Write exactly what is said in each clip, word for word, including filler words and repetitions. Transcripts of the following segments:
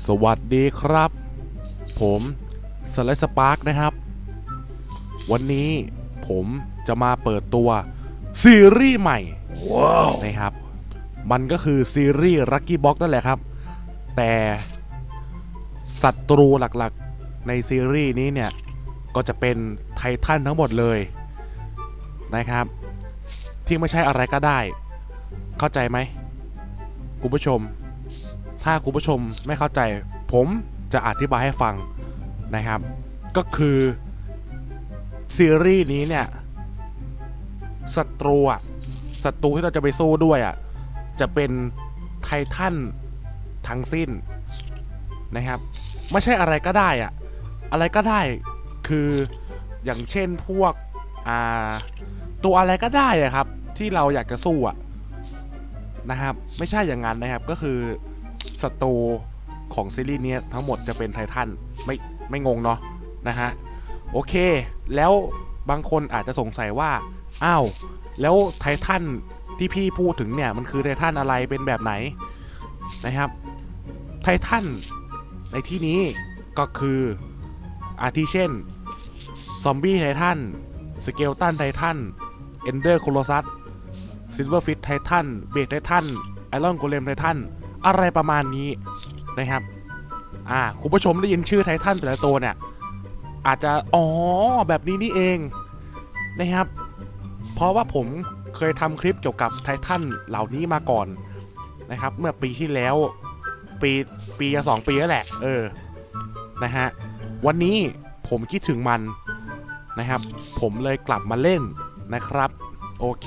สวัสดีครับผมสไลด์สปาร์กนะครับวันนี้ผมจะมาเปิดตัวซีรีส์ใหม่ wow. นะครับมันก็คือซีรีส์ Lucky Box นั่นแหละครับแต่ศัตรูหลักๆในซีรีส์นี้เนี่ยก็จะเป็นไททันทั้งหมดเลยนะครับที่ไม่ใช่อะไรก็ได้เข้าใจไหมคุณผู้ชมถ้าคุณผู้ชมไม่เข้าใจผมจะอธิบายให้ฟังนะครับก็คือซีรีส์นี้เนี่ยศัตรูอะศัตรูที่เราจะไปสู้ด้วยอะจะเป็นไททันทั้งสิ้นนะครับไม่ใช่อะไรก็ได้อะอะไรก็ได้คืออย่างเช่นพวกอ่าตัวอะไรก็ได้อะครับที่เราอยากจะสู้อะนะครับไม่ใช่อย่างนั้นนะครับก็คือศัตรูของซีรีส์นี้ทั้งหมดจะเป็นไททันไม่ไม่งงเนาะนะฮะโอเคแล้วบางคนอาจจะสงสัยว่าอ้าวแล้วไททันที่พี่พูดถึงเนี่ยมันคือไททันอะไรเป็นแบบไหนนะครับไททันในที่นี้ก็คืออาทิเช่นซอมบี้ไททันสเกลตันไททันเอนเดอร์โคโลซัสซิลเวอร์ฟิตไททันเบดไททันไอรอนโกเลมไททันอะไรประมาณนี้นะครับอ่าคุณผู้ชมได้ยินชื่อไททันแต่ละตัวเนี่ยอาจจะอ๋อแบบนี้นี่เองนะครับเพราะว่าผมเคยทำคลิปเกี่ยวกับไททันเหล่านี้มาก่อนนะครับเมื่อปีที่แล้วปีปีสองปีแล้วแหละเออนะฮะวันนี้ผมคิดถึงมันนะครับผมเลยกลับมาเล่นนะครับโอเค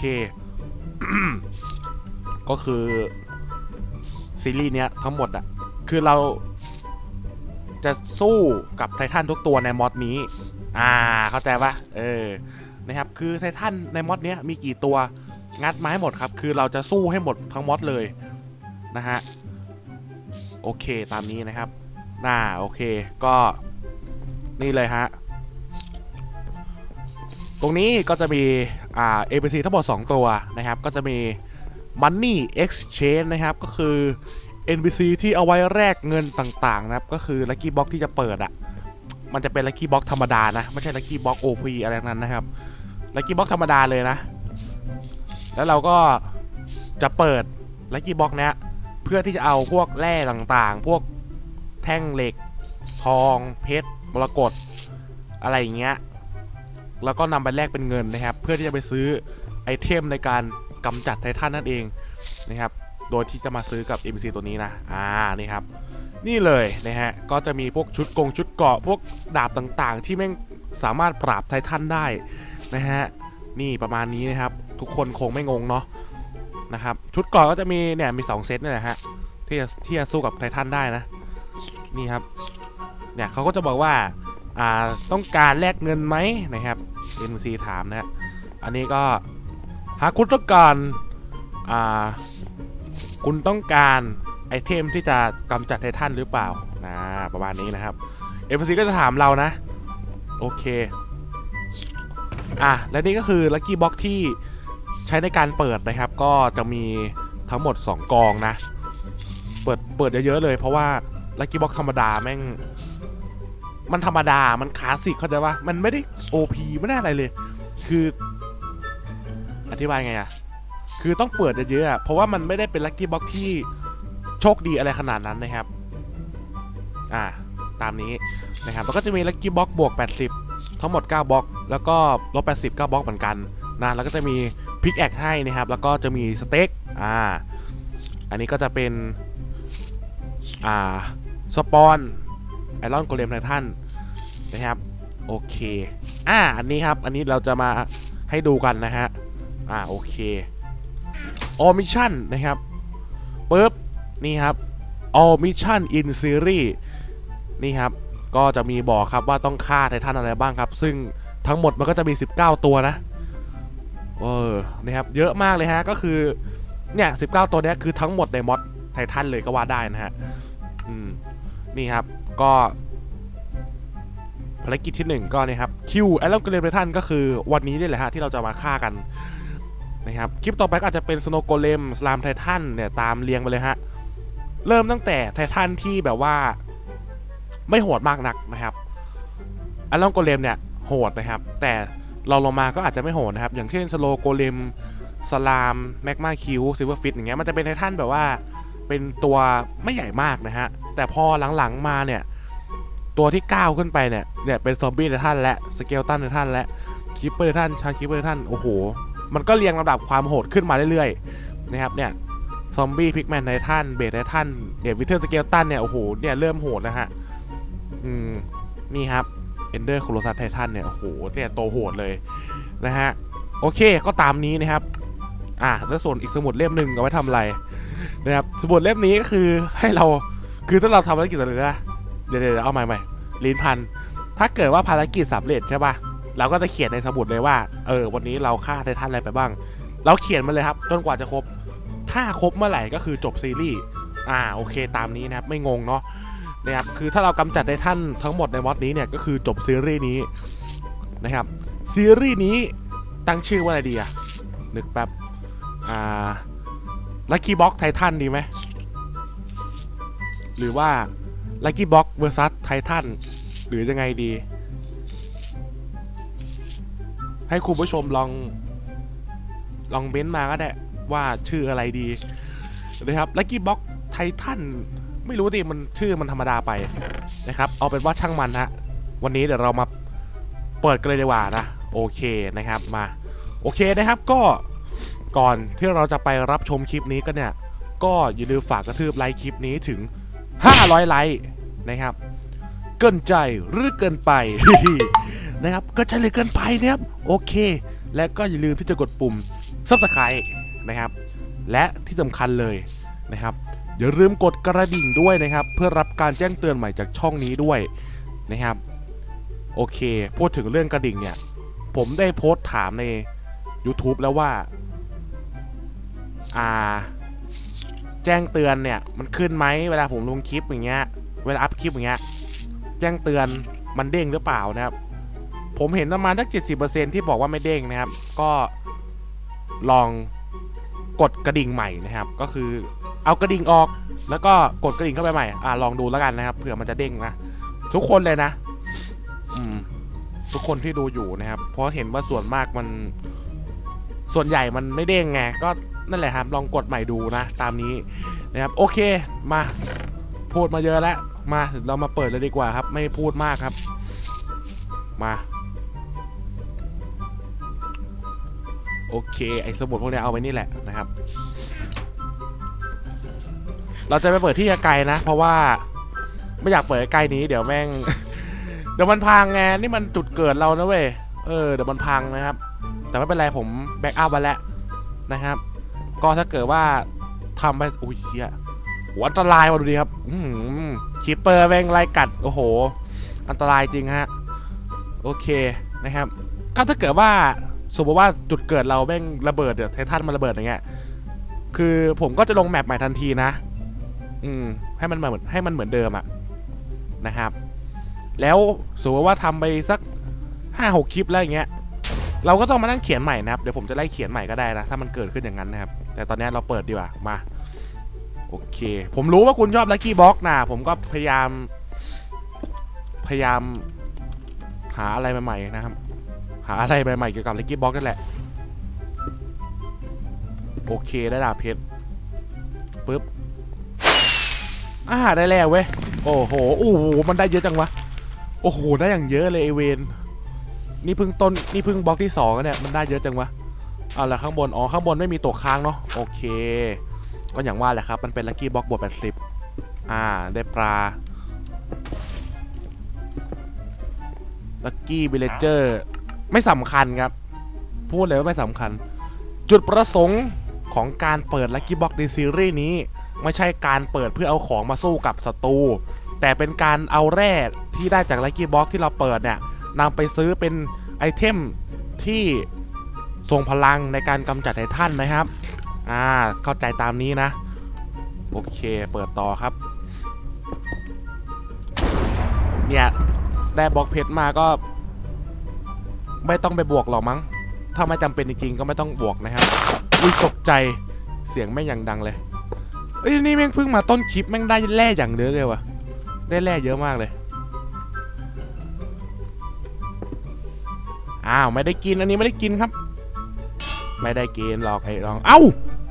ก็คือซีรีส์เนี้ยทั้งหมดอะคือเราจะสู้กับไททันทุกตัวในมอดนี้อ่าเข้าใจปะเออนะครับคือไททันในมอดเนี้ยมีกี่ตัวงัดมาให้หมดครับคือเราจะสู้ให้หมดทั้งมอดเลยนะฮะโอเคตามนี้นะครับน่าโอเคก็นี่เลยฮะตรงนี้ก็จะมีอ่า เอ พี ซี ทั้งหมดสองตัวนะครับก็จะมี Money Exchange นะครับก็คือ เอ็น พี ซี ที่เอาไว้แลกเงินต่างๆนะครับก็คือ Lucky Box ที่จะเปิดอ่ะมันจะเป็น Lucky Box ธรรมดานะไม่ใช่ Lucky Box โอ พี อะไรนั้นนะครับ Lucky Box ธรรมดาเลยนะแล้วเราก็จะเปิด Lucky Box เนี้ยเพื่อที่จะเอาพวกแร่ต่างๆพวกแท่งเหล็กทองเพชรมรกตอะไรอย่างเงี้ยแล้วก็นำไปแลกเป็นเงินนะครับเพื่อที่จะไปซื้อไอเทมในการกำจัดไททันนั่นเองนะครับโดยที่จะมาซื้อกับ เอ็ม พี ซี ตัวนี้นะอ่านี่ครับนี่เลยนะฮะก็จะมีพวกชุดกงชุดเกราะพวกดาบต่างๆที่แม่งสามารถปราบไททันได้นะฮะนี่ประมาณนี้นะครับทุกคนคงไม่งงเนาะนะครับชุดเกราะก็จะมีเนี่ยมีสองเซตนี่แหละฮะที่จะที่จะสู้กับไททันได้นะนี่ครับเนี่ยเขาก็จะบอกว่าอ่าต้องการแลกเงินไหมนะครับ เอ็ม ซี ถามนะฮะอันนี้ก็หากคุณต้องการอ่าคุณต้องการไอเทมที่จะกำจัดไททันหรือเปล่านะประมาณนี้นะครับ เอ็ม ซี ก็จะถามเรานะโอเคอ่ะและนี่ก็คือ Lucky Box ที่ใช้ในการเปิดนะครับก็จะมีทั้งหมดสองกองนะเปิดเปิดเยอะๆเลยเพราะว่า Lucky Box ธรรมดาแม่งมันธรรมดามันคลาสสิกเข้าใจว่ามันไม่ได้ โอ พี ไม่ได้อะไรเลยคืออธิบายไงอะคือต้องเปิดเยอะๆเพราะว่ามันไม่ได้เป็น Lucky Box ที่โชคดีอะไรขนาดนั้นนะครับอ่าตามนี้นะครับแล้วก็จะมี Lucky Box บวกแปดสิบทั้งหมดเก้าบล็อกแล้วก็ลบแปดสิบ เก้าบล็อกเหมือนกันนะแล้วก็จะมีพิกแอคให้นะครับแล้วก็จะมีสเต็กอ่าอันนี้ก็จะเป็นอ่าสปอนไอรอนโกเลมไททันนะครับโอเคอ่าอันนี้ครับอันนี้เราจะมาให้ดูกันนะฮะอ่าโอเคAll Mission นะครับปึ๊บนี่ครับ All Mission in Series นี่ครับก็จะมีบอกครับว่าต้องฆ่าไททันอะไรบ้างครับซึ่งทั้งหมดมันก็จะมีสิบเก้าตัวนะเออนะครับเยอะมากเลยฮะก็คือเนี่ยสิบเก้าตัวนี้คือทั้งหมดในมอดไททันเลยก็ว่าได้นะฮะอืมนี่ครับก็ภารกิจที่หนึ่งก็นี่ครับคิวไอรอนโกเลมไททันก็คือวันนี้นี่แหละฮะที่เราจะมาฆ่ากันนะครับคลิปต่อไปก็อาจจะเป็นสโนว์โกเลมสลามไททันเนี่ยตามเรียงไปเลยฮะเริ่มตั้งแต่ไททันที่แบบว่าไม่โหดมากนักนะครับอัลลองโกเลมเนี่ยโหดนะครับแต่เราลงมาก็อาจจะไม่โหดนะครับอย่างเช่นสโลโกเลมสลามแมกมาคิวซิลเวอร์ฟิตอย่างเงี้ยมันจะเป็นไททันแบบว่าเป็นตัวไม่ใหญ่มากนะฮะแต่พอหลังๆมาเนี่ยตัวที่ก้าวขึ้นไปเนี่ยเนี่ยเป็นซอมบี้ไททันและสเกลตันไททันและคิปเปอร์ไททันชาคิปเปอร์ไททันโอ้โหมันก็เรียงลำดับความโหดขึ้นมาเรื่อยๆนะครับเนี่ยซอมบี้พิกแมนไททันเบสไททันเดวิดเทอร์สเกลตันเนี่ยโอ้โหเนี่ยเริ่มโหดนะฮะอืมนี่ครับเอนเดอร์โคโลซัสไททันเนี่ยโอ้โหเนี่ยโตโหดเลยนะฮะโอเคก็ตามนี้นะครับอ่ะแล้วส่วนอีกสมุดเล่มหนึ่งเอาไว้ทำอะไรนะครับสมุดเล่มนี้ก็คือให้เราคือถ้าเราทำภารกิจอะไรนะเดี๋ยวเดี๋ยวเอาใหม่ใหม่ลิ้นพันถ้าเกิดว่าภารกิจสำเร็จใช่ป่ะเราก็จะเขียนในสมุดเลยว่าเออวันนี้เราฆ่าไททันอะไรไปบ้างเราเขียนมาเลยครับจนกว่าจะครบถ้าครบเมื่อไหร่ก็คือจบซีรีส์อ่าโอเคตามนี้นะครับไม่งงเนาะนะครับคือถ้าเรากำจัดไททันทั้งหมดในมอดนี้เนี่ยก็คือจบซีรีส์นี้นะครับซีรีส์นี้ตั้งชื่อว่าอะไรดีอะนึกแป๊บอ่าลัคกี้บ็อกไททันดีไหมหรือว่าลัคกี้บ็อกเวอร์ซัสไททันหรือยังไงดีให้คุณผู้ชมลองลองเม้นต์มาก็ได้ว่าชื่ออะไรดีนะครับลัคกี้บ็อกไททันไม่รู้ดิมันชื่อมันธรรมดาไปนะครับเอาเป็นว่าช่างมันฮะวันนี้เดี๋ยวเรามาเปิดกันเลยดีกว่านะโอเคนะครับมาโอเคนะครับก็ก่อนที่เราจะไปรับชมคลิปนี้กันเนี่ยก็อย่าลืมฝากกระทืบไลค์คลิปนี้ถึงห้าร้อยไลค์นะครับเกินใจหรือเกินไป นะครับเกินใจหรือเกินไปนะครับโอเคและก็อย่าลืมที่จะกดปุ่ม ซับสไครบ์ นะครับและที่สำคัญเลยนะครับอย่าลืมกดกระดิ่งด้วยนะครับเพื่อรับการแจ้งเตือนใหม่จากช่องนี้ด้วยนะครับโอเคพูดถึงเรื่องกระดิ่งเนี่ยผมได้โพสต์ถามใน YouTube แล้วว่าอ่าแจ้งเตือนเนี่ยมันขึ้นไหมเวลาผมลงคลิปอย่างเงี้ยเวลาอัพคลิปอย่างเงี้ยแจ้งเตือนมันเด้งหรือเปล่านะครับผมเห็นประมาณสัก เจ็ดสิบเปอร์เซ็นต์ ที่บอกว่าไม่เด้งนะครับก็ลองกดกระดิ่งใหม่นะครับก็คือเอากระดิ่งออกแล้วก็กดกระดิ่งเข้าไปใหม่อ่าลองดูแล้วกันนะครับเผื่อมันจะเด้งนะทุกคนเลยนะอืมทุกคนที่ดูอยู่นะครับเพราะเห็นว่าส่วนมากมันส่วนใหญ่มันไม่เด้งไงก็นั่นแหละครับลองกดใหม่ดูนะตามนี้นะครับโอเคมาพูดมาเยอะแล้วมาเรามาเปิดเลยดีกว่าครับไม่พูดมากครับมาโอเคไอ้สมุดพวกนี้เอาไว้นี่แหละนะครับเราจะไปเปิดที่ไกลนะเพราะว่าไม่อยากเปิดใกล้นี้เดี๋ยวแม่ง เดี๋ยวมันพังไงนี่มันจุดเกิดเรานะเว้ยเออเดี๋ยวมันพังนะครับแต่ไม่เป็นไรผมแบ็กอัพมาแล้วนะครับก็ถ้าเกิดว่าทำไปอุ้ยเฮียอันตรายว่ะดูดิครับคีปเปอร์แม่งไล่กัดโอ้โหอันตรายจริงฮะโอเคนะครับก็ถ้าเกิดว่าสมมติว่าจุดเกิดเราแม่งระเบิดเดี๋ยวไททันมันระเบิดอย่างเงี้ยคือผมก็จะลงแมปใหม่ทันทีนะอืมให้มันเหมือนให้มันเหมือนเดิมอะนะครับแล้วสมมติว่าทำไปสักห้าหกคลิปแล้วอย่างเงี้ยเราก็ต้องมานั่งเขียนใหม่นะครับเดี๋ยวผมจะไล่เขียนใหม่ก็ได้นะถ้ามันเกิดขึ้นอย่างนั้นนะครับแต่ตอนนี้เราเปิดดีกว่ามาโอเคผมรู้ว่าคุณชอบลัคกี้บ็อกนะผมก็พยายามพยายามหาอะไรใหม่ๆนะครับหาอะไรใหม่ๆเกี่ยวกับลัคกี้บ็อกนั่นแหละโอเคได้ดาบเพชรปึ๊บอ่าได้แล้วเว้ยโอ้โหโอ้โหมันได้เยอะจังวะโอ้โหได้อย่างเยอะเลยไอเวนนี่เพิ่งต้นนี่เพิ่งบล็อกที่สองเนี่ยมันได้เยอะจังวะเอาละข้างบนอ๋อข้างบนไม่มีตัวค้างเนาะโอเคก็อย่างว่าแหละครับมันเป็นลัคกี้บ็อกบวกแปดสิบอ่าได้ปลาลัคกี้วิลเลเจอร์ไม่สำคัญครับพูดเลยว่าไม่สำคัญจุดประสงค์ของการเปิดลัคกี้บ็อกในซีรีส์นี้ไม่ใช่การเปิดเพื่อเอาของมาสู้กับศัตรูแต่เป็นการเอาแร่ที่ได้จากลัคกี้บ็อกที่เราเปิดเนี่ยนำไปซื้อเป็นไอเทมที่ทรงพลังในการกำจัดไททันนะครับอ่าเข้าใจตามนี้นะโอเคเปิดต่อครับเนี่ยได้บล็อกเพชรมาก็ไม่ต้องไปบวกหรอกมั้งถ้าไม่จำเป็นจริงๆก็ไม่ต้องบวกนะครับอุ้ยตกใจเสียงแม่งอย่างดังเลยเอ้ยนี่แม่งเพิ่งมาต้นคลิปแม่งได้แร่อย่างเยอะเลยวะได้แร่เยอะมากเลยอ้าวไม่ได้กินอันนี้ไม่ได้กินครับไม่ได้กินหรอกไอ้ลองเอ้า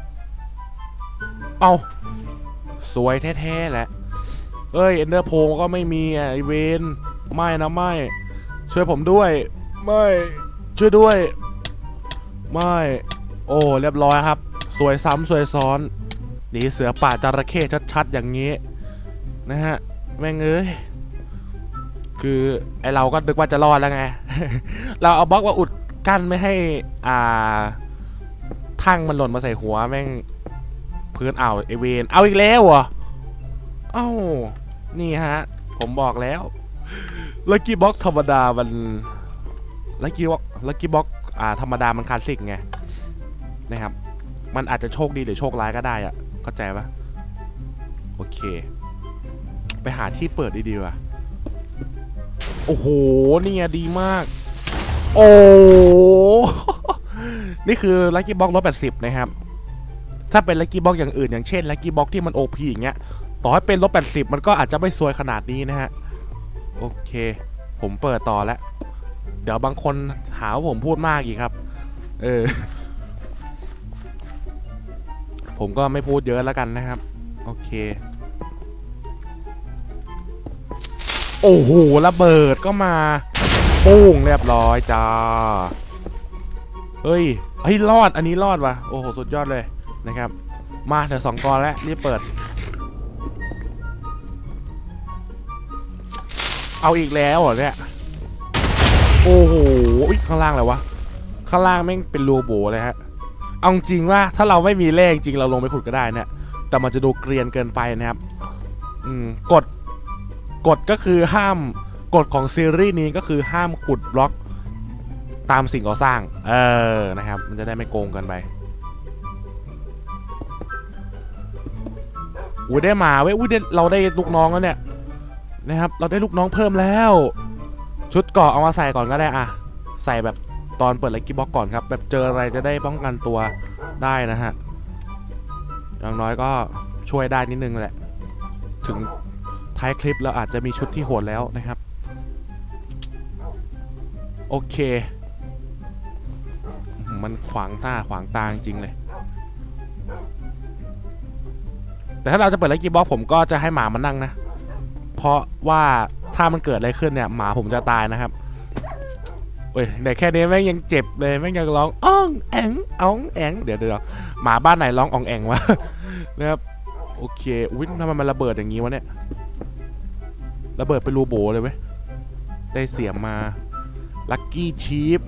เอาสวยแท้ๆแหละเอ้ยเอนเดอร์โพก็ไม่มีอ่ะไอเวนไม่นะไม่ช่วยผมด้วยไม่ช่วยด้วยไม่โอ้เรียบร้อยครับสวยซ้ำสวยซ้อนหนีเสือป่าจระเข้ชัดๆอย่างนี้นะฮะแม่งเอ้ยคือไอเราก็นึกว่าจะรอดแล้วไง เราเอาบล็อกมาอุดกั้นไม่ให้อ่าทั้งมันหล่นมาใส่หัวแม่งพื้นเอาไอเวนเอาอีกแล้วเหรอเอ้านี่ฮะผมบอกแล้วลัคกี้บ็อกธรรมดามันลัคกี้บ็อกลัคกี้บ็อกอ่าธรรมดามันคลาสสิกไงนะครับมันอาจจะโชคดีหรือโชคร้ายก็ได้อะเข้าใจปะโอเคไปหาที่เปิดดีๆว่ะโอ้โหนี่ไงดีมากโอ้นี่คือลัคกี้บ็อกลบแปดสิบนะครับถ้าเป็นลัคกี้บ็อกอย่างอื่นอย่างเช่นลัคกี้บ็อกที่มัน โอ พี อย่างเงี้ยต่อให้เป็นลบแปดสิบมันก็อาจจะไม่ซวยขนาดนี้นะฮะโอเคผมเปิดต่อแล้วเดี๋ยวบางคนหาว่าผมพูดมากอีกครับเออผมก็ไม่พูดเยอะแล้วกันนะครับโอเคโอ้โหระเบิดก็มาปุ้งเรียบร้อยจ้าเฮ้ยเฮ้ยรอดอันนี้รอดว่ะโอ้โหสุดยอดเลยนะครับมาเดี๋ยวสองกรแล้วรีบเปิดเอาอีกแล้วเหรอเนี่ยโอ้โหข้างล่างอะไรวะข้างล่างแม่งเป็นรูโบเลยฮะเอาจริงว่าถ้าเราไม่มีเลขจริงเราลงไปขุดก็ได้เนี่ยแต่มันจะดูเกรียนเกินไปนะครับอืมกฎกฎก็คือห้ามกฎของซีรีส์นี้ก็คือห้ามขุดบล็อกตามสิ่งก่อสร้างเออนะครับมันจะได้ไม่โกงกันไปอุ้ยได้มาเว้ยอุ้ยเราได้ลูกน้องแล้วเนี่ยนะครับเราได้ลูกน้องเพิ่มแล้วชุดเกราะเอามาใส่ก่อนก็ได้อะใส่แบบตอนเปิดลัคกี้บ็อกก่อนครับแบบเจออะไรจะได้ป้องกันตัวได้นะฮะอย่างน้อยก็ช่วยได้นิดนึงแหละถึงท้ายคลิปเราอาจจะมีชุดที่โหดแล้วนะครับโอเคมันขวางหน้าขวางตาจริงเลยแต่ถ้าเราจะเปิดลัคกี้บ็อกผมก็จะให้หมามานั่งนะเพราะว่าถ้ามันเกิดอะไรขึ้นเนี่ยหมาผมจะตายนะครับเว้ยแต่แค่นี้แม่งยังเจ็บเลยแม่งยังร้องอ้องแองอ้องแองเดี๋ยวเดี๋ยวหมาบ้านไหนร้องอ่องแองวะนะครับโอเคอุ้ยทำไมมันระเบิดอย่างงี้วะเนี่ยระเบิดเป็นรูโบเลยเว้ยได้เสียงมาลัคกี้ชีฟ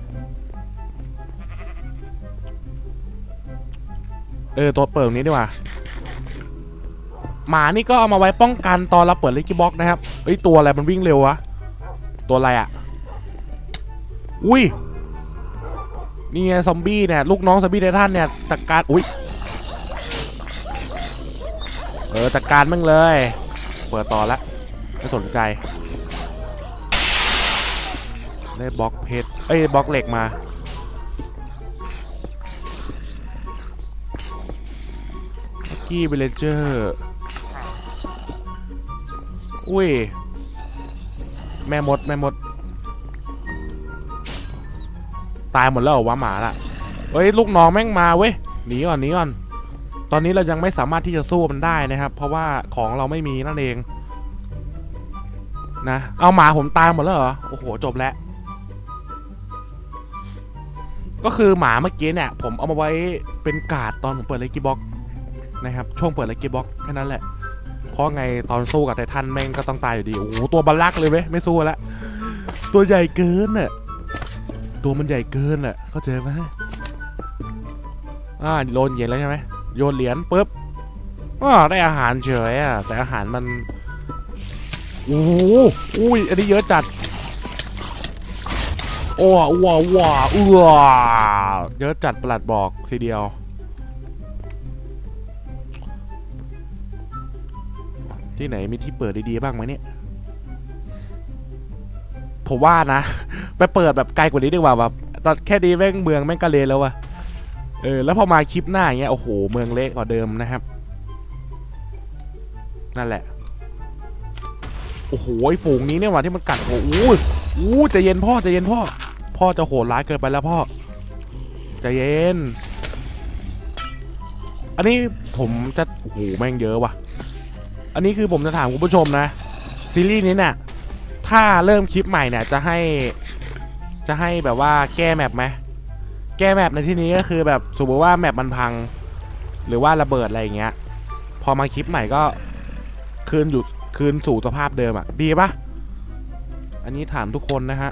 เออตัวเปิดตรงนี้ดีกว่าหมานี่ก็เอามาไว้ป้องกันตอนเราเปิดลัคกี้บ็อกนะครับเอ้ยตัวอะไรมันวิ่งเร็ววะตัวอะไรอะอุ้ยนี่ไงซอมบี้เนี่ยลูกน้องซอมบี้ไททันเนี่ยจัดการอุ้ยเออจัดการมั่งเลยเปิดต่อแล้วไม่สนใจได้บล็อกเพชรเอ้ยบล็อกเหล็กมากี้วิลเลเจอร์อุ้ยแม่มดแม่มดตายหมดแล้วเหรอวะหมาละเฮ้ยลูกน้องแม่งมาเว้ยหนีก่อนหนีก่อนตอนนี้เรายังไม่สามารถที่จะสู้มันได้นะครับเพราะว่าของเราไม่มีนั่นเองนะเอาหมาผมตายหมดแล้วเหรอโอ้โหจบแล้วก็คือหมาเมื่อกี้เนี่ยผมเอามาไว้เป็นการ์ดตอนผมเปิดลัคกี้บ็อกนะครับช่วงเปิดลัคกี้บ็อกแค่นั้นแหละเพราะไงตอนสู้กับไททันแม่งก็ต้องตายอยู่ดีโอ้โหตัวบัลลักเลยเว้ยไม่สู้แล้วตัวใหญ่เกินน่ะตัวมันใหญ่เกินน่ะเข้าใจไหมอ่าโยนเหรียญแล้วใช่ไหมโยนเหรียญปุ๊บอ๋อได้อาหารเฉยอ่ะแต่อาหารมันโอ้โหอุ้ยอันนี้เยอะจัดโอ้ว้าวว้าวอ้วเยอะจัดประหลัดบอกทีเดียวที่ไหนมีที่เปิดดีๆบ้างไหมเนี่ยผมว่านะไปเปิดแบบไกลกว่านี้ดีกว่าแบบตอนแค่ดีแม่งเมืองแม่งกะเลแล้ววะเออแล้วพอมาคลิปหน้าอย่างเงี้ยโอ้โหเมืองเล็กกว่าเดิมนะครับนั่นแหละโอ้โหไอ้ฝูงนี้เนี่ยว่ะที่มันกัดโอ้โหอู้ใจเย็นพ่อใจเย็นพ่อพ่อจะโหดร้ายเกินไปแล้วพ่อใจเย็นอันนี้ผมจะโอ้โหแม่งเยอะว่ะอันนี้คือผมจะถามคุณผู้ชมนะซีรีส์นี้เนี่ยถ้าเริ่มคลิปใหม่เนี่ยจะให้จะให้แบบว่าแก้แมปไหมแก้แมปในที่นี้ก็คือแบบสมมติว่าแมปมันพังหรือว่าระเบิดอะไรอย่างเงี้ยพอมาคลิปใหม่ก็คืนอยู่คืนสู่สภาพเดิมอ่ะดีปะอันนี้ถามทุกคนนะฮะ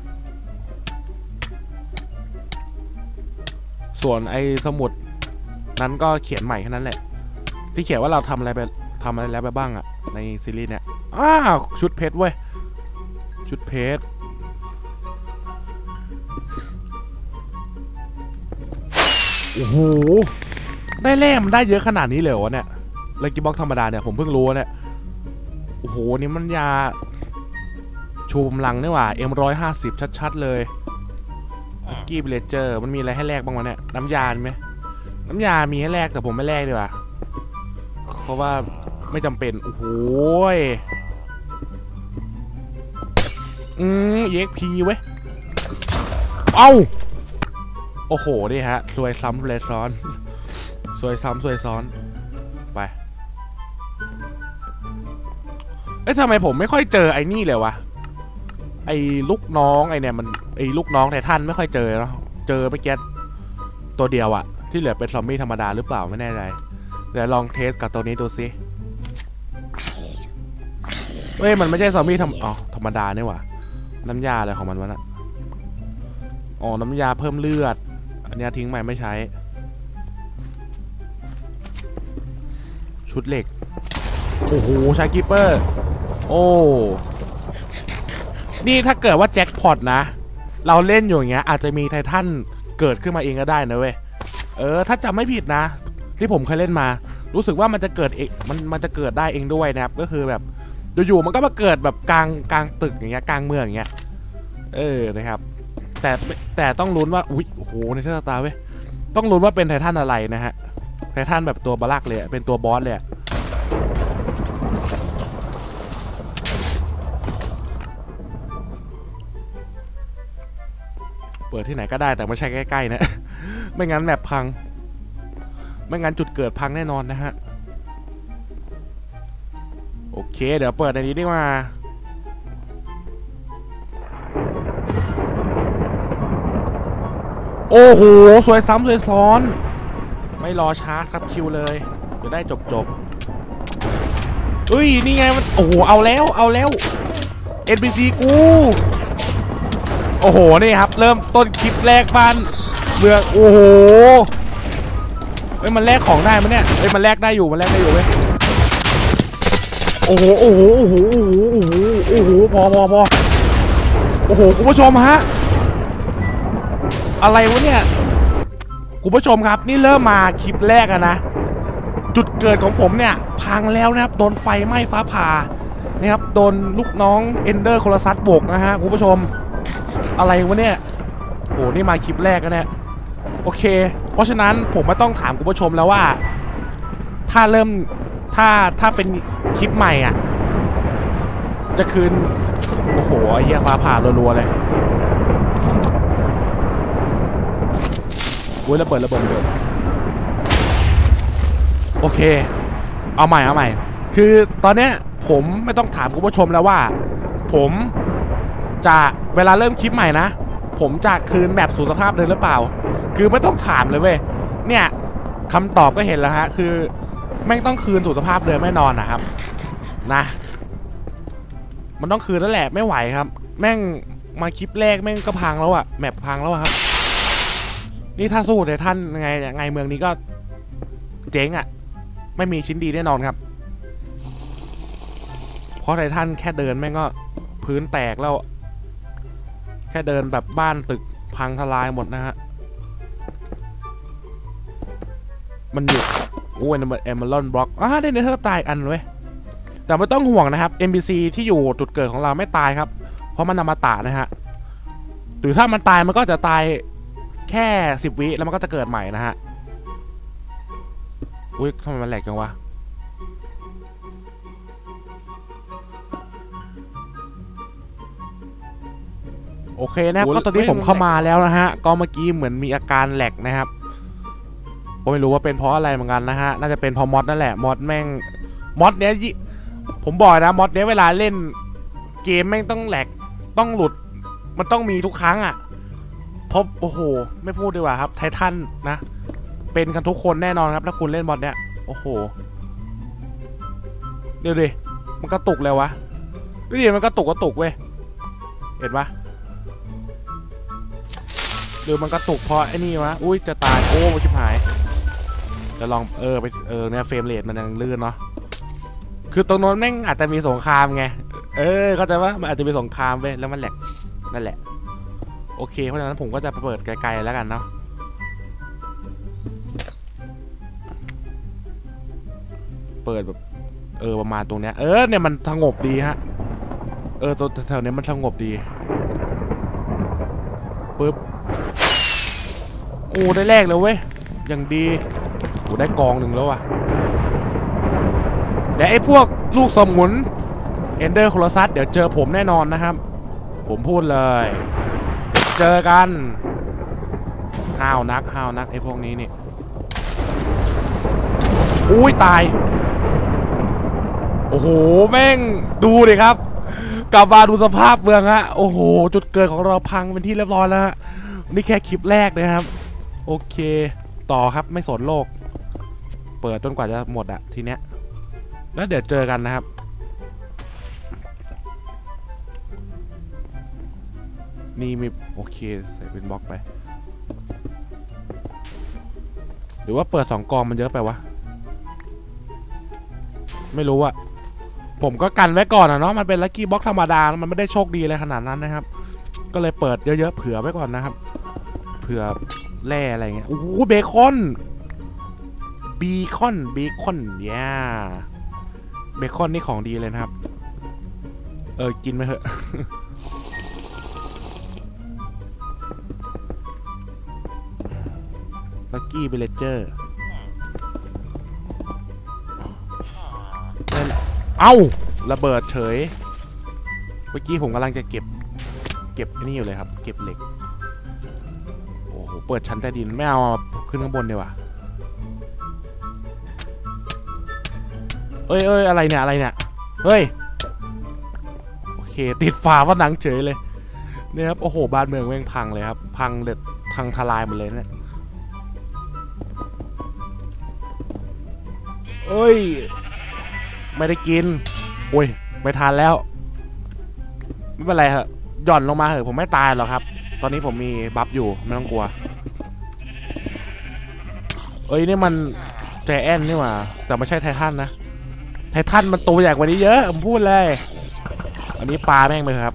ส่วนไอ้สมุดนั้นก็เขียนใหม่แค่นั้นแหละที่เขียนว่าเราทำอะไรไปทำอะไรแล้วไปบ้างอะในซีรีส์เนี่ยอ้าวชุดเพชรเว้ยชุดเพชรโอ้โหได้แร่มันได้เยอะขนาดนี้เลยวะเนี่ยลักกี้บ็อกธรรมดาเนี่ยผมเพิ่งรู้เนี่ยโอ้โหนี่มันยาชูมลังนี่หว่า เอ็ม หนึ่งร้อยห้าสิบ ชัดๆเลยลักกี้เบลเจอร์มันมีอะไรให้แลกบ้างวะเนี่ยน้ำยาไหมน้ำยามีให้แลกแต่ผมไม่แลกดีกว่าเพราะว่าไม่จำเป็นโอ้โหอืม อี เอ็กซ์ พี เว้ยเอ้าโอ้โหนี่ฮะซวยซ้ำซวยซ้อนซวยซ้ำซวยซ้อนไปเอ้ยทำไมผมไม่ค่อยเจอไอ้นี่เลยวะไอ้ลูกน้องไอ้เนี่ยมันไอ้ลูกน้องไททันไม่ค่อยเจอเนาะเจอไม่เก็ตตัวเดียวอะที่เหลือเป็นซอมบี้ธรรมดาหรือเปล่าไม่แน่ใจเดี๋ยวลองเทสกับตัวนี้ดูสิเฮ้ยมันไม่ใช่ซอมบี้ธรรมอ๋อธรรมดาเนี่ยว่ะน้ำยาอะไรของมันวะน่ะอ๋อน้ำยาเพิ่มเลือดอันนี้ทิ้งไปไม่ใช้ชุดเหล็กโอ้โหใช้กิปเปอร์โอ้นี่ถ้าเกิดว่าแจ็คพอตนะเราเล่นอยู่อย่างเงี้ยอาจจะมีไททันเกิดขึ้นมาเองก็ได้นะเว้ยเออถ้าจำไม่ผิดนะที่ผมเคยเล่นมารู้สึกว่ามันจะเกิดเองมันมันจะเกิดได้เองด้วยนะครับก็คือแบบอยู่ๆมันก็มาเกิดแบบกลางกลางตึกอย่างเงี้ยกลางเมืองอย่างเงี้ยเออนะครับแต่แต่ต้องลุ้นว่าอุ้ยโอ้โหในเทอร์ตาเว้ยต้องลุ้นว่าเป็นไททันอะไรนะฮะไททันแบบตัวบลักเลยเป็นตัวบอสเลยเปิดที่ไหนก็ได้แต่ไม่ใช่ใกล้ๆนะไม่งั้นแมปพังไม่งั้นจุดเกิดพังแน่นอนนะฮะโอเคเดี๋ยวเปิดในนี้ดีกว่าโอ้โหสวยซ้ำสวยซ้อนไม่รอช้าครับคิวเลยจะได้จบจบเฮ้ยนี่ไงมันโอ้โหเอาแล้วเอาแล้ว เอ็น พี ซี กูโอ้โหนี่ครับเริ่มต้นคลิปแรกบ้านเมืองโอ้โหเฮ้ยมันแลกของได้มั้ยเนี่ยเฮ้ยมันแลกได้อยู่มันแลกได้อยู่เว้ยโอ้โหโอ้โหโอ้โหโอ้โหโอ้โหโอ้โหพอพอพอโอ้โหคุณผู้ชมฮะอะไรวะเนี่ยคุณผู้ชมครับนี่เริ่มมาคลิปแรกอะนะจุดเกิดของผมเนี่ยพังแล้วนะครับโดนไฟไหม้ฟ้าผ่านี่ครับโดนลูกน้องเอนเดอร์โคลซัสบกนะฮะคุณผู้ชมอะไรวะเนี่ยโอ้นี่มาคลิปแรกนะเนี่ยโอเคเพราะฉะนั้นผมไม่ต้องถามคุณผู้ชมแล้วว่าถ้าเริ่มถ้าถ้าเป็นคลิปใหม่อ่ะจะคืนโอ้โหไอ้เหี้ยฟ้าผ่ารัวๆเลยโอ้ยระเบิดระเบิดระเบิดโอเคเอาใหม่เอาใหม่คือตอนเนี้ยผมไม่ต้องถามคุณผู้ชมแล้วว่าผมจะเวลาเริ่มคลิปใหม่นะผมจะคืนแบบสู่สภาพเดิมหรือเปล่าคือไม่ต้องถามเลยเว้ยเนี่ยคำตอบก็เห็นแล้วฮะคือแม่งต้องคืนสู่สภาพเดิมแน่นอนนะครับนะมันต้องคืนแล้วแหละไม่ไหวครับแม่งมาคลิปแรกแม่งก็พังแล้วอะแมปพังแล้วครับนี่ถ้าสู้ไททันไงไงเมืองนี้ก็เจ๊งอะไม่มีชิ้นดีแน่นอนครับเพราะไททันแค่เดินแม่งก็พื้นแตกแล้วแค่เดินแบบบ้านตึกพังทลายหมดนะฮะมันอยู่โอ้ยมันเอเมอรัลด์บล็อกอ่าได้เนเธอร์ตายอันเว้ยแต่ไม่ต้องห่วงนะครับ เอ็น พี ซี ที่อยู่จุดเกิดของเราไม่ตายครับเพราะมันอมตะนะฮะหรือถ้ามันตายมันก็จะตายแค่สิบวิแล้วมันก็จะเกิดใหม่นะฮะอุ้ยทำไมมันแหลกจังวะโอเคนะครับก็ตอนนี้ผมเข้ามาแล้วนะฮะก็เมื่อกี้เหมือนมีอาการแหลกนะครับผมไม่รู้ว่าเป็นเพราะอะไรเหมือนกันนะฮะน่าจะเป็นเพราะมอดนั่นแหละมอดแม่งมอดเนี้ยผมบอกนะมอดเนี้ยเวลาเล่นเกมแม่งต้องแหลกต้องหลุดมันต้องมีทุกครั้งอ่ะพบโอ้โหไม่พูดดีกว่าครับไททันนะเป็นกันทุกคนแน่นอนครับถ้าคุณเล่นมอดเนี้ยโอ้โหเดี๋ยวดิมันกระตุกเลยวะดูดิมันกระตุกกระตุกเว้ยเห็นปะหรือมันกระตุกเพราะไอ้นี่วะอุ้ยจะตายโอ้ชิบหายจะลองเออไปเออเนี่ยเฟรมเรทมันยังลื่นเนาะคือตรงโน้นแม่งอาจจะมีสงครามไงเออเข้าใจว่ามันอาจจะมีสงครามเว้ยแล้วมันแหลกนั่นแหละโอเคเพราะฉะนั้นผมก็จะเปิดไกลๆแล้วกันเนาะเปิดแบบเออประมาณตรงเนี้ยเออเนี่ยมันสงบดีฮะเออตัวแถวเนี้ยมันสงบดีปึ๊บโอ้ได้แรกเลยเว้ยอย่างดีโอ้ได้กองหนึ่งแล้วว่ะแต่ไอ้พวกลูกสมุนเอนเดอร์โคลอซัสเดี๋ยวเจอผมแน่นอนนะครับผมพูดเลยเจอกันห้าวนักห้าวนักไอ้พวกนี้นี่อุ้ยตายโอ้โหแม่งดูดิครับกลับมาดูสภาพเมืองฮะโอ้โหจุดเกิดของเราพังเป็นที่เรียบร้อยแล้วฮะนี่แค่คลิปแรกนะครับโอเคต่อครับไม่สนโลกเปิดจนกว่าจะหมดอะทีเนี้ยแล้วเดี๋ยวเจอกันนะครับนี่มีโอเคใส่เป็นบล็อกไปหรือว่าเปิดสองกองมันเยอะไปวะไม่รู้อะผมก็กันไว้ก่อนอะเนาะมันเป็นลัคกี้บ็อกธรรมดามันไม่ได้โชคดีอะไรขนาดนั้นนะครับก็เลยเปิดเยอะๆเผื่อไว้ก่อนนะครับเผื่อแร่อะไรเงี้ยโอ้โหเบคอนบีคอนเบคอนเนี่ยเบคอนนี่ของดีเลยนะครับเออกินไปเถอะลัคกี้เบลเจอร์เอ้าระเบิดเฉยเมื่อกี้ผมกำลังจะเก็บเก็บนี่อยู่เลยครับเก็บเหล็กโอ้โหเปิดชั้นใต้ดินไม่เอาขึ้นข้างบนดีกว่าเอ้ยเอ้ยอะไรเนี่ยอะไรเนี่ยเฮ้ยโอเคติดฝาผนังเฉยเลยเนี่ยครับโอ้โหบ้านเมืองแม่งพังเลยครับพังเด็ดพังทลายหมดเลยเนี่ยเอ้ยไม่ได้กินโอ้ยไม่ทานแล้วไม่เป็นไรเหรอหย่อนลงมาเหอะผมไม่ตายหรอกครับตอนนี้ผมมีบัฟอยู่ไม่ต้องกลัวเอ้ยนี่มันแจแอนนี่หว่าแต่ไม่ใช่ไททันนะไททันมันตัวใหญ่กว่านี้เยอะผมพูดเลยอันนี้ปลาแม่งไปครับ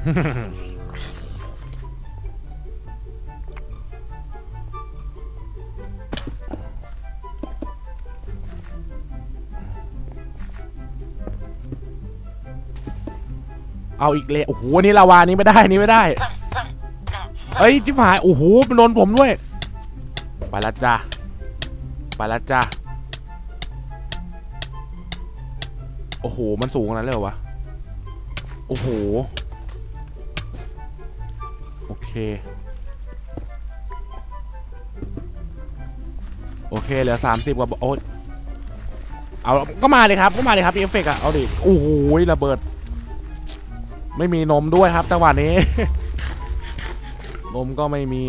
เอาอีกเลยโอ้โหนี่ลาวานี้ไม่ได้นี่ไม่ได้เอ้ยจิ๊บหายโอ้โหมันโดนผมด้วยไปละจ้าไปละจ้าโอ้โหมันสูงขนาดนั้นเลยเหรอวะโอ้โหโอเคโอเคเหลือสามสิบกว่าโอ้ยเอาก็มาเลยครับก็มาเลยครับเอฟเฟกต์อะเอาดิโอ้โหระเบิดไม่มีนมด้วยครับจังหวะนี้ นมก็ไม่มี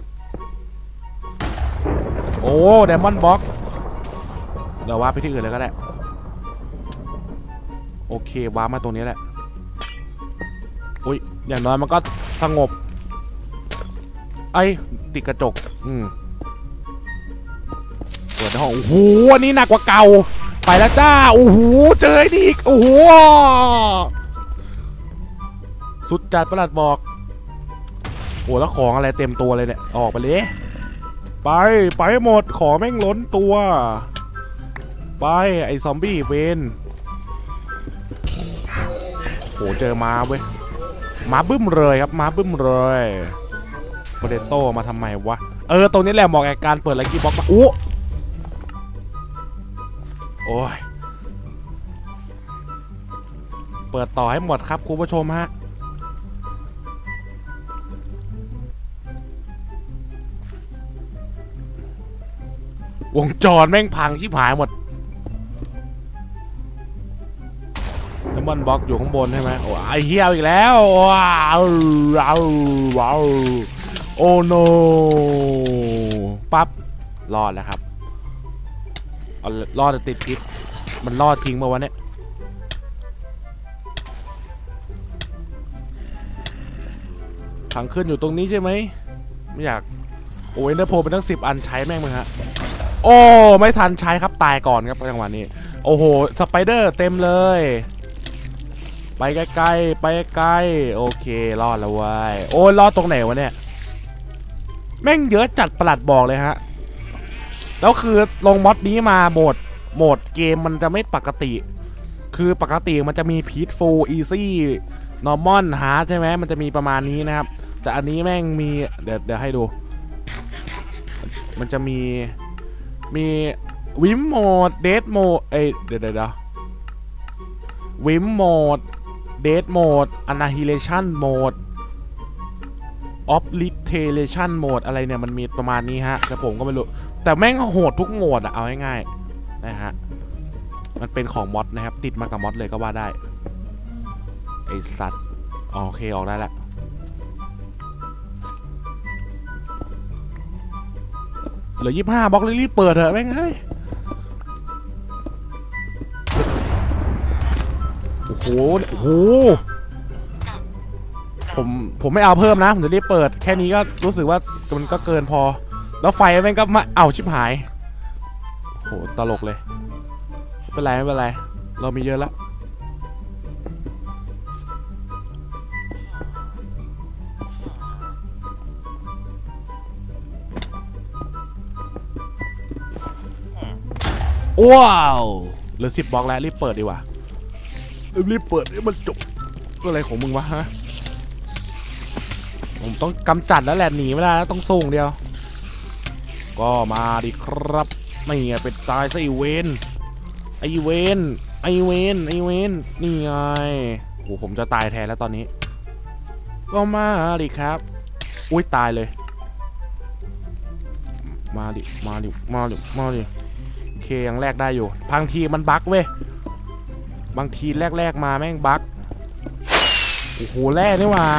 โอ้เดมอนบ็อกเดี๋ยวว่าไปที่อื่นเลยก็ได้โอเคว้ามาตรงนี้แหละอุ้ยอย่างน้อยมันก็สงบไอ้ติดกระจกอืมเปิดห้องโอ้โหอันนี้หนักกว่าเก่าไปแล้วจ้าโอ้โหเจอไอ้นี่อีกโอ้โหสุดจัดประหลัดบอกโอ้แล้วของอะไรเต็มตัวเลยเนี่ยออกไปเลยไปไปหมดของแม่งล้นตัวไปไอ้ซอมบี้เวนโหเจอมาเว้ยมาบึ้มเลยครับมาบึ้มเลยโปเตโต้มาทำไมวะเออตรงนี้แหละเหมาะกับการเปิดลัคกี้บ็อกซ์มาอู้โอ้ยเปิดต่อให้หมดครับคุณผู้ชมฮะวงจรแม่งพังชิบหายหมดน้ำมันบล็อกอยู่ข้างบนใช่ไหมโอ้ไอเหี้ยอีกแล้วว้าวว้าวว้าวโอ้โนปั๊บรอดแล้วครับเอารอดแต่ติดพิษมันรอดทิ้งมาวะเนี่ยถังขึ้นอยู่ตรงนี้ใช่ไหมไม่อยากโอ้ยเนอร์โพเป็นตั้งสิบอันใช้แม่งมึงฮะโอ้ไม่ทันใช้ครับตายก่อนครับจังหวะนี้โอ้โหสไปเดอร์เต็มเลยไปใกล้ๆไปใกล้โอเครอดแล้วเว้ยโอ้ยรอดตรงไหนวะเนี่ยแม่งเยอะจัดประหลัดบอกเลยฮะแล้วคือลงมอดนี้มาโหมดโหมดเกมมันจะไม่ปกติคือปกติมันจะมีพีทฟูลอีซี่นอร์มอนฮาร์ดใช่ไหมมันจะมีประมาณนี้นะครับแต่อันนี้แม่งมีเดี๋ยวเดี๋ยวให้ดูมันจะมีมีวิมโหมดเดทโหมดเอ้ยเดี๋ยวเดี๋ยววิมโหมดเดทโหมดอนาฮิเลชันโหมดออฟลิเทเลชันโหมดอะไรเนี่ยมันมีประมาณนี้ฮะแต่ผมก็ไม่รู้แต่แม่งโหดทุกโหมดอะเอาง่ายๆนะฮะมันเป็นของมอดนะครับติดมากับมอดเลยก็ว่าได้ไอสัตว์โอเคออกได้แล้วเหลือยี่สิบห้าบล็อกรีบเปิดเถอะแม่งเฮ้ยโอ้โหโอ้โหผมผมไม่เอาเพิ่มนะผมจะรีบเปิดแค่นี้ก็รู้สึกว่ามันก็เกินพอแล้วไฟแม่งก็มาเอาชิบหายโหตลกเลยไม่เป็นไรไม่เป็นไรเรามีเยอะแล้วว้าวเหลือสิบบล็อกแล้วรีบเปิดดีกว่ารีบเปิดให้มันจบอะไรของมึงวะฮะผมต้องกำจัดแล้วแหละหนีไม่ได้แล้วต้องส่งเดียวก็มาดิครับไม่ไงเป็นตายซะไอเวนไอเวนไอเวนไอเวนนี่ไงโอ้ผมจะตายแทนแล้วตอนนี้ก็มาดิครับอุ้ยตายเลยมาดิมาดิมาดิมาดิโอเคยังแรกได้อยู่บางทีมันบั๊กเว้ยบางทีแรกๆมาแม่งบั๊กโอ้โหแรกนี่ว่า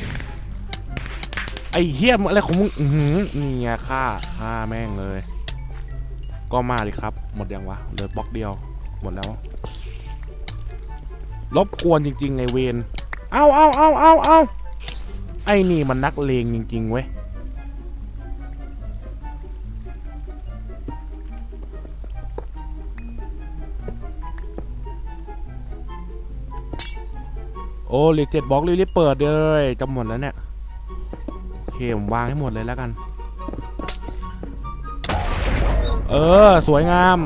ไอ้เหี้ยอะไรของมึงอือนี่ไงฆ่าฆ่าแม่งเลยก็มาดิครับหมดยังวะเหลือบล็อกเดียวหมดแล้วรบกวนจริงๆไงเวนเอาเอาเอาเอาเอาไอ้นี่มันนักเลงจริงๆเว้ยโอ้รีเจ็ดบล็อกรีบเปิดเลยจะหมดแล้วเนี่ยโอเคผมวางให้หมดเลยแล้วกันเออสวยงาม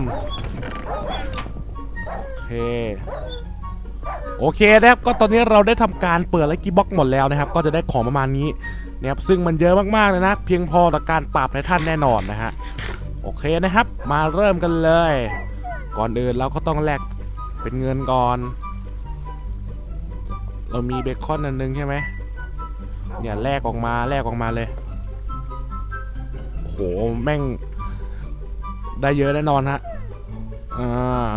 โอเคโอเคนะครับก็ตอนนี้เราได้ทำการเปิดลัคกี้บ็อกหมดแล้วนะครับก็จะได้ของประมาณนี้นะครับซึ่งมันเยอะมากๆเลยนะเพียงพอต่อการปราบในท่านแน่นอนนะฮะโอเคนะครับมาเริ่มกันเลยก่อนอื่นเราก็ต้องแลกเป็นเงินก่อนเรามีเบคอนอันนึงใช่ไหมเนี่ยแลกออกมาแลกออกมาเลยโหแม่งได้เยอะแน่นอนฮะอ่า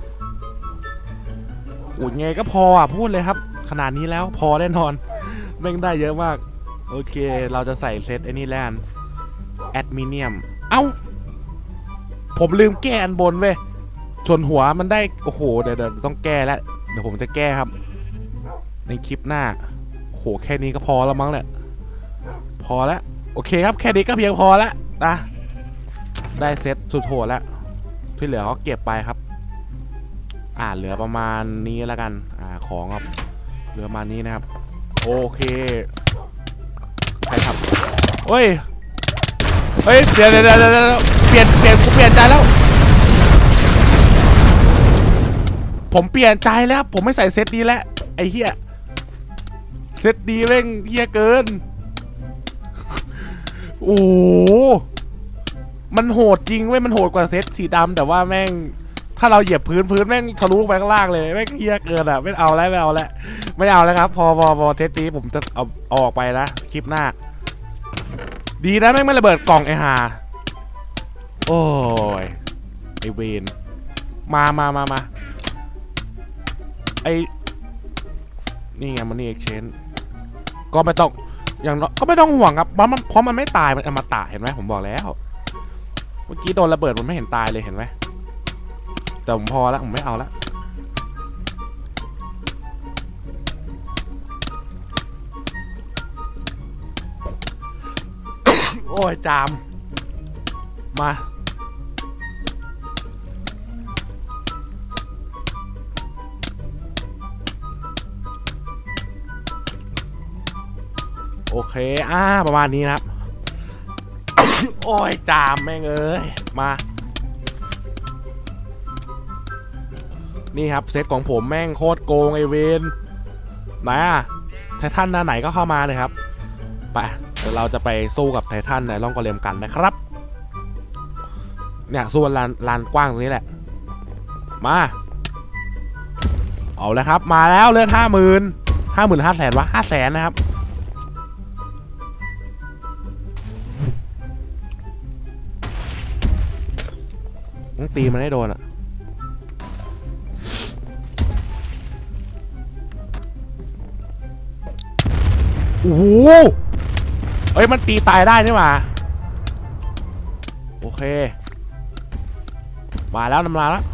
อุดไงก็พออ่ะพูดเลยครับขนาดนี้แล้วพอแน่นอนแม่งได้เยอะมากโอเคเราจะใส่เซตไอ้นี่แลนแอดมิเนียมเอ้าผมลืมแก้อันบนเว้ยชนหัวมันได้โอ้โหเดี๋ยวเดี๋ยวต้องแก้แล้วเดี๋ยวผมจะแก้ครับในคลิปหน้าโอ้โหแค่นี้ก็พอแล้วมั้งเนี่ยพอแล้วโอเคครับแค่นี้ก็เพียงพอแล้วนะได้เซตสุดโหดแล้วที่เหลือเขาเก็บไปครับอ่าเหลือประมาณนี้แล้วกันอ่าของครับเหลือประมาณนี้นะครับโอเคใครทำเฮ้ยเฮ้ยเดี๋ยวเดี๋ยวเดี๋ยวเปลี่ยนเปลี่ยนกูเปลี่ยนใจแล้วผมเปลี่ยนใจแล้วผมไม่ใส่เซตนี้แล้วไอ้เหี้ยเซตดีแม่งเหี้ยเกินโอ้มันโหดจริงเว้ยมันโหดกว่าเซตสีดำแต่ว่าแม่งถ้าเราเหยียบพื้นพื้นแม่งทะลุไปข้างล่างเลยแม่งเหี้ยเกินอ่ะไม่เอาแล้วไม่เอาแล้วไม่เอาแล้วครับพอพอพอเซตนี้ผมจะเอาเอาออกไปนะคลิปหน้าดีนะแม่งไม่ระเบิดกล่องไอ้ห่าโอโอ้ยไอเวนมามามามาไอนี่ไงมันนี่เอ็กชแนนก็ไม่ต้องอย่างก็ไม่ต้องห่วงครับเพราะมันเพราะมันไม่ตายมันอมตะเห็นไหมผมบอกแล้วเมื่อกี้โดนระเบิดมันไม่เห็นตายเลยเห็นไหมแต่ผมพอแล้วผมไม่เอาละโอ้ยจามมาโอเคอ่าประมาณนี้นะครับ โอ้ยจามแม่งเอ้ยมานี่ครับเซตของผมแม่งโคตรโกงไอเวนไหนอะไททันหน้าไหนก็เข้ามาเลยครับไปเดี๋ยวเราจะไปสู้กับไททันในร่องกอเลมกันนะครับเนี่ยสู้ลานลานกว้างตรงนี้แหละมาเอาเลยครับมาแล้วเลือดห้าหมื่นห้าหมื่นห้าแสนวะห้าแสนนะครับต้องตีมันให้โดนอะโอ้โหเอ้ยมันตีตายได้นี่หว่าโอเคมาแล้วนำมาแล้ว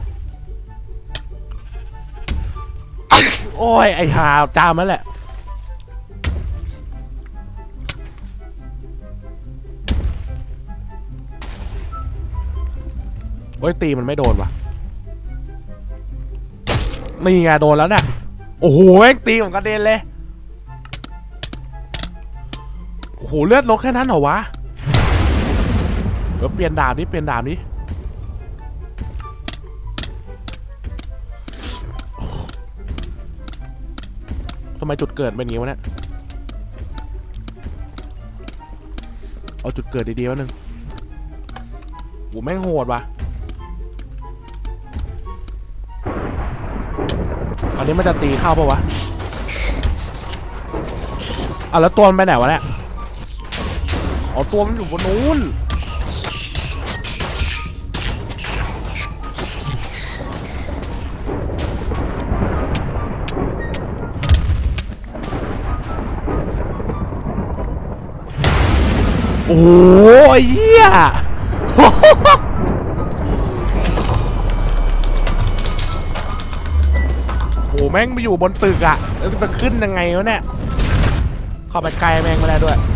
โอ้ยไอ้หาจ้ามันแหละโอ้ยตีมันไม่โดนว่ะนี่ไงโดนแล้วเนี่ยโอ้โหแม่งตีของกระเด็นเลยโอ้โหเลือดลดแค่นั้นเหรอวะเดี๋ยวเปลี่ยนดาบนี้เปลี่ยนดาบนี้ทำไมจุดเกิดเป็นอย่างนี้วะเนี่ยเอาจุดเกิดดีๆวะหนึ่งโอ้แม่งโหดว่ะอันนี้มันจะตีเข้าปะวะอ่ะแล้วตัวมันไปไหนวะเนี่ยอ๋อตัวมันอยู่บนนู้นโอ้ยเหี้ยโอ้แม่งไปอยู่บนตึกอะแล้วจะขึ้นยังไงวะเนี่ยเข้าไปไกลแม่งไม่ได้ด้วย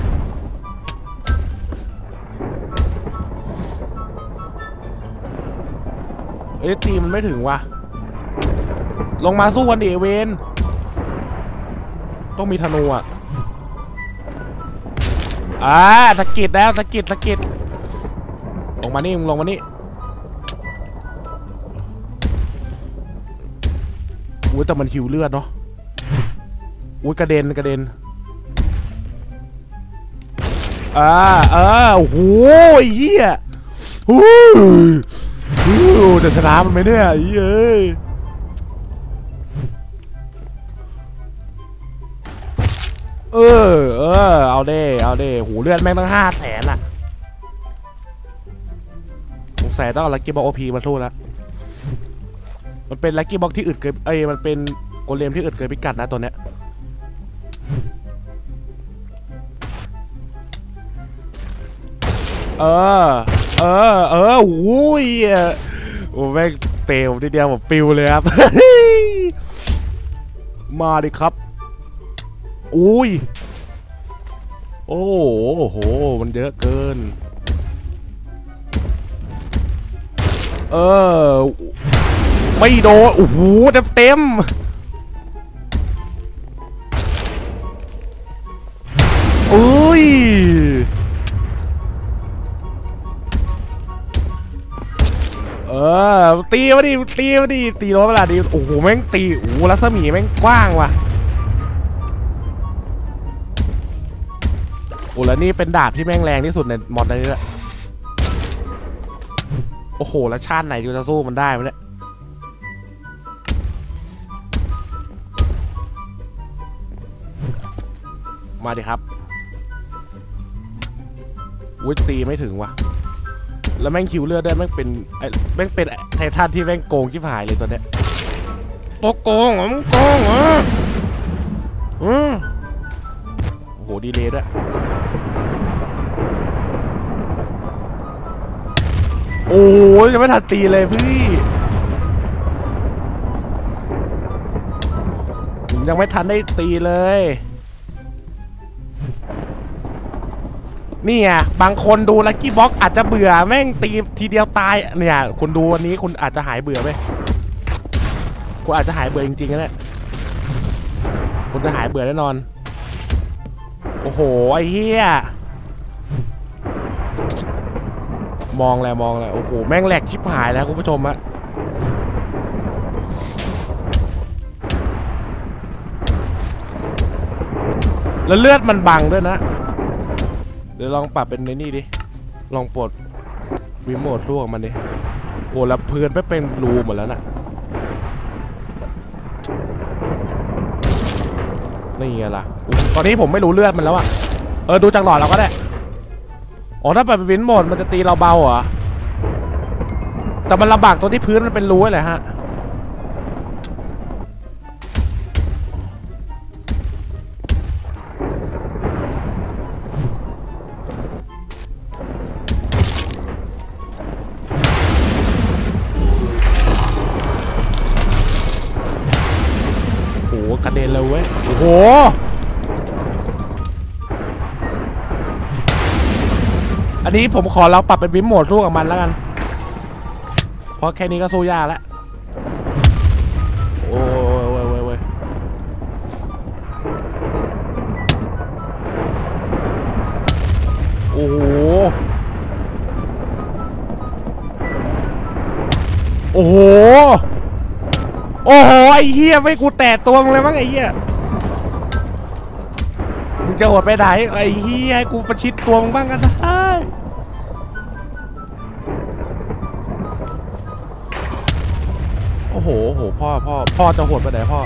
เอ้ยตีมันไม่ถึงว่ะลงมาสู้กันดิเวนต้องมีธนูอ่ะอ่าสกิดแล้วสกิดสกิดลงมานี่มึงลงมานี่อุ้ยแต่มันหิวเลือดเนาะอุ้ยกระเด็นกระเด็นอ่าเออโอ้โหเหี้ยฮู้ฮู้จะชนะมันไหมเนี่ยเย้ยเออเออเอาเด้เอาเด้หูเลือดแม่งตั้งห้าแสนอะสงสัยต้องเอาลักกี้บ็อกโอพีมาสู้แล้วมันเป็นลักกี้บ็อกที่อึดเกินเอ้ยมันเป็นโกเลมที่อึดเกินพิกัดนะตัวเนี้ยเออเออเออโอ้ยโอ้แม่งเตะผมทีเดียวผมปิวเลยครับ มาดิครับอุ้ยโอ้โหมันเยอะเกินเออไม่โดนโอ้โหเต็มเต็มอุ้ยเออตีมาดิตีมาดิตีโดนเวลาดิโอ้โหแม่งตีโอ้โหรัศมีแม่งกว้างว่ะโอ้แล้วนี่เป็นดาบที่แม่งแรงที่สุดในมอดนี้แหละโอ้โหแล้วชาติไหนจะสู้มันได้ไหมเนี่ยมาดิครับอุ้ยตีไม่ถึงว่ะแล้วแม่งคิวเลือดได้แม่งเป็นแม่งเป็นไททันที่แม่งโกงชิบหายเลยตัวเนี้ยตัวโกงเหรอมึงโกงเหรออือโอ้โหดีเลยด้วยโอ้ยยังไม่ทันตีเลยพี่ผมยังไม่ทันได้ตีเลยนี่ไงบางคนดูลัคกี้บ็อกอาจจะเบื่อแม่งตีทีเดียวตายเนี่ยคุณดูวันนี้คุณอาจจะหายเบื่อไหมคุณอาจจะหายเบื่อจริงๆนะเนี่ยคุณจะหายเบื่อแน่นอนโอ้โหไอ้เหี้ยมองแล้วมองแล้วโอ้โหแม่งแหลกชิบหายแล้วคุณผู้ชมอะแล้วเลือดมันบังด้วยนะเดี๋ยวลองปรับเป็นในนี่ดิลองปลดรีโมทสู้กับมันดิโอ้แล้วเพื่อนไปเป็นรูหมดแล้วน่ะนี่ไงล่ะตอนนี้ผมไม่รู้เลือดมันแล้วอะเออดูจากหลอดเราก็ได้อ๋อถ้าปรับเป็นวินโหมดมันจะตีเราเบาเหรอแต่มันลำบากตัวที่พื้นมันเป็นรูแหละฮะโอ้โหกระเด็นเลยเว้ยโอ้โหอันนี้ผมขอเราปรับเป็นวินโหมดสู้กับมันแล้วกันเพราะแค่นี้ก็สู้ยากแล้วโอ้ยโว้ยโว้ยโว้ยโอ้โหโอ้โหโอ้โหไอ้เหี้ยไม่กูแตะตัวมึงเลยมั้งไอ้เหี้ยมึงจะอดไปไหนไอ้เหี้ยให้กูประชิดตัวมึงบ้างกันได้โอ้โหโหพ่อพ่อพ่อจะโหดไปไหนพ่อ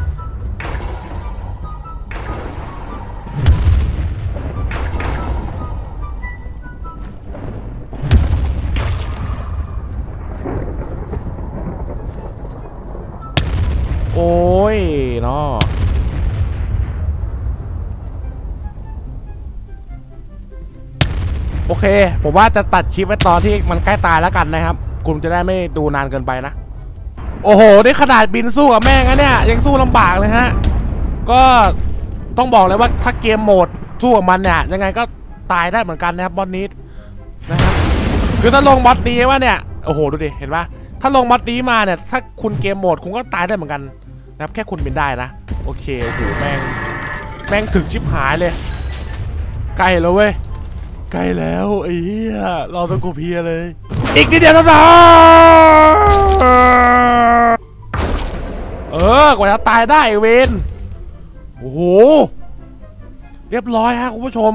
โอ้ยเนาะโอเคผมว่าจะตัดคลิปไว้ตอนที่มันใกล้ตายแล้วกันนะครับคุณจะได้ไม่ดูนานเกินไปนะโอ้โหนี่ขนาดบินสู้กับแม่งนะเนี่ยยังสู้ลำบากเลยฮะก็ต้องบอกเลยว่าถ้าเกมโหมดสู้กับมันเนี่ยยังไงก็ตายได้เหมือนกันนะครับบอสนี้นะครับคือถ้าลงบอสนี้ว่าเนี่ยโอ้โหดูดิเห็นปะถ้าลงบอสนี้มาเนี่ยถ้าคุณเกมโหมดคุณก็ตายได้เหมือนกันนะครับแค่คุณบินได้นะโอเคโอ้โหแม่งแม่งถึงชิบหายเลยใกล้แล้วเว้ยใกล้แล้วไอ้เหี้ยเราต้องกูเพียเลยอีกนิดเดียวเท่านั้นเออกว่าจะตายได้เวนโอ้โหเรียบร้อยฮะคุณผู้ชม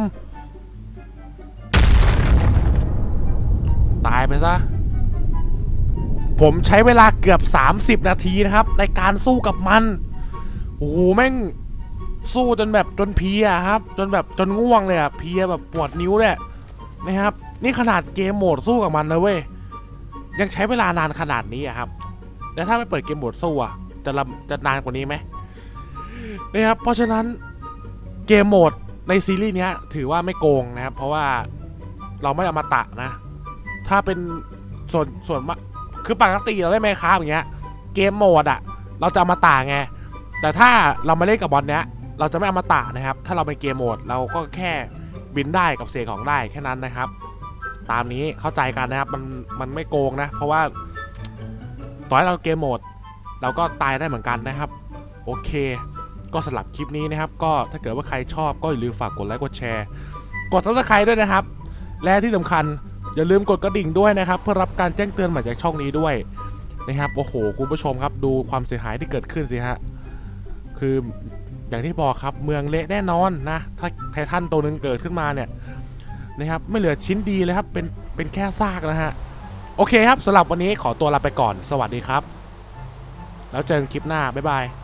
ตายไปซะผมใช้เวลาเกือบสามสิบนาทีนะครับในการสู้กับมันโอ้โหแม่งสู้จนแบบจนเพียครับจนแบบจนง่วงเลยอะเพียแบบปวดนิ้วเลยนะครับนี่ขนาดเกมโหมดสู้กับมันนะเว้ยยังใช้เวลานานขนาดนี้อะครับแต่ถ้าไม่เปิดเกมโหมดสู้อะจะจะนานกว่านี้ไหมนะครับเพราะฉะนั้นเกมโหมดในซีรีส์นี้ถือว่าไม่โกงนะครับเพราะว่าเราไม่อมตะนะถ้าเป็นส่วนส่วนมากคือปกติเราเล่นไมค์คราฟอย่างเงี้ยเกมโหมดอะเราจะอมตะไงแต่ถ้าเรามาเล่นกับบอลเนี้ยเราจะไม่อมตะนะครับถ้าเราเป็นเกมโหมดเราก็แค่บินได้กับเสกของได้แค่นั้นนะครับตามนี้เข้าใจกันนะครับมันมันไม่โกงนะเพราะว่าต่อให้เราเกมโหมดเราก็ตายได้เหมือนกันนะครับโอเคก็สำหรับคลิปนี้นะครับก็ถ้าเกิดว่าใครชอบก็อย่าลืมฝากกดไลค์กดแชร์กดซับสไครบ์ด้วยนะครับและที่สำคัญอย่าลืมกดกระดิ่งด้วยนะครับเพื่อรับการแจ้งเตือนใหม่จากช่องนี้ด้วยนะครับโอ้โหคุณผู้ชมครับดูความเสียหายที่เกิดขึ้นสิฮะคืออย่างที่บอกครับเมืองเละแน่นอนนะถ้าไททันตัวหนึ่งเกิดขึ้นมาเนี่ยนะครับไม่เหลือชิ้นดีเลยครับเป็นเป็นแค่ซากนะฮะโอเคครับสำหรับวันนี้ขอตัวลาไปก่อนสวัสดีครับแล้วเจอกันคลิปหน้าบ๊ายบาย